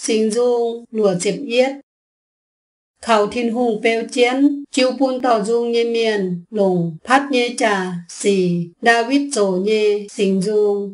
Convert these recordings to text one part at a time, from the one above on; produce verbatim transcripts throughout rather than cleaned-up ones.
sinh dung lùa chếp yết. Khảo thiên hùng bèo chiến, chiêu bún tỏ dung nhê miền, lùng, phát nhê trà, xì, David dỗ nhê, sinh dung.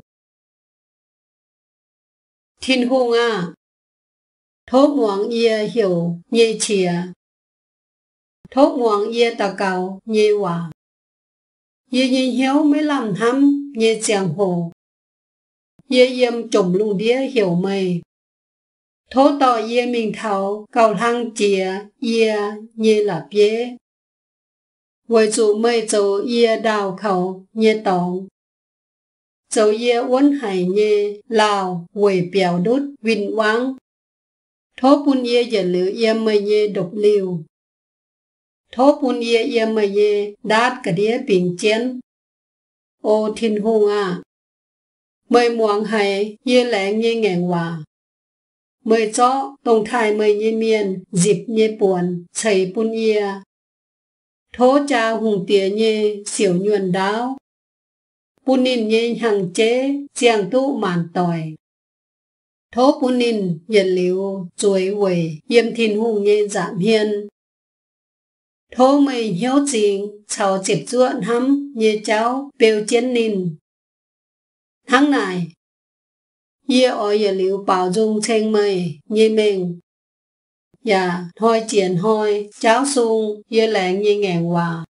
Thiên hùng à, thốt ngoáng yê hiểu, nhê chìa. Thốt ngoáng yê tà cầu, nhê hòa. Yê nhê hiếu mới làm thăm, nhê chàng hồ. Yê yêm trồng lùng đĩa hiểu mây. Thốt tỏ yê mình thảo, cầu thăng chìa, yê, nhê lạp yê. Với chủ mây dấu yê đào khẩu, nhê tòng. Dấu yê uốn hải nhê, lào, quầy bèo đút, vinh quang. Thốt bún yê yê lữ yê mây nhê độc liều. Thốt bún yê yê mây yê, đát cả đĩa bình chiến. Ô thiên hùng à, mây muang hải, yê lẽng nhê ngẹn hòa. Mây chó, tông thai mây nhê miền, dịp nhê buồn, chảy bún yê. Thố cha hùng tía nhê, xỉu nhuần đáo. Bún nín nhê hằng chế, giang tụ màn tòi. Thố bún nín, nhiệt liu, chuối quầy, yêm thiên hùng nhê giảm hiên. Thố mây hiếu chính, cháu chếp ruộn hắm, nhê cháu, bèo chiến nín. Tháng này, yê ở yê liu bảo dung chênh mây, nhê mình. Dạ, hoi triển hoi, cháu sung, yê lẽng nhê ngẹn hòa.